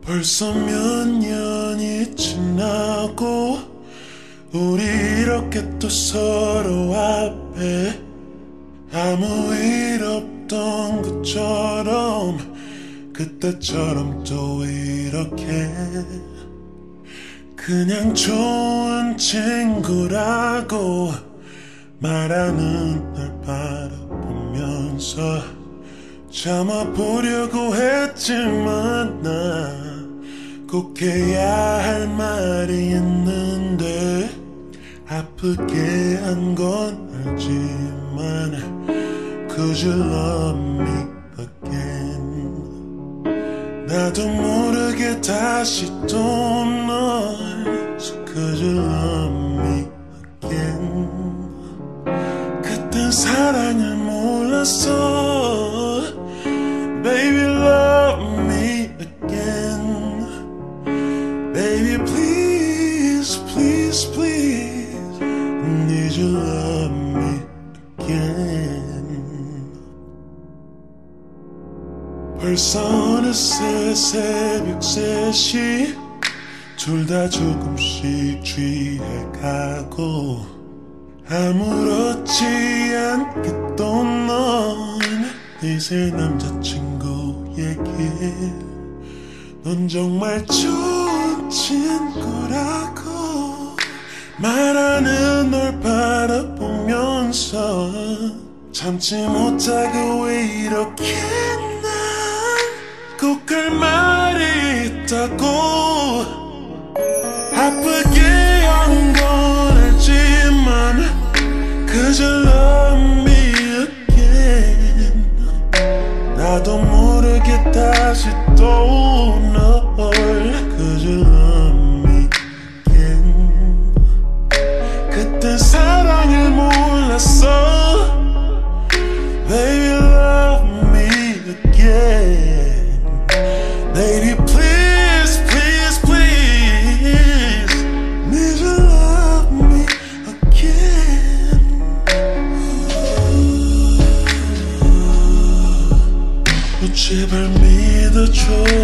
벌써 몇 년이 지나고 우리 이렇게 또 서로 앞에 아무 일 없던 것처럼 그때처럼 또 이렇게 그냥 좋은 친구라고 말하는 널 바라보면서 참아보려고 했지만 나 꼭 해야 할 말이 있는데 아프게 한 건 알지만 Could you love me again 나도 모르게 다시 또 널 So could you love me again 그땐 사랑을 몰랐어 Baby love me again Baby please please please Need you love me again 벌써 어느새 새벽 3시 둘 다 조금씩 취해가고 아무렇지 않게 또 넌 이제 남자친구 얘기 넌 정말 좋은 친구라고 말하는 널 바라보면서 참지 못하고 왜 이렇게 난 꼭 할 말이 있다고 아프게 한 건 알지만 Could you love me again 나도 모르게 다시 또 널 Could you love me again 그땐 사랑을 몰랐어 Baby love me again Baby please please please Need you love me again 제발 믿어줘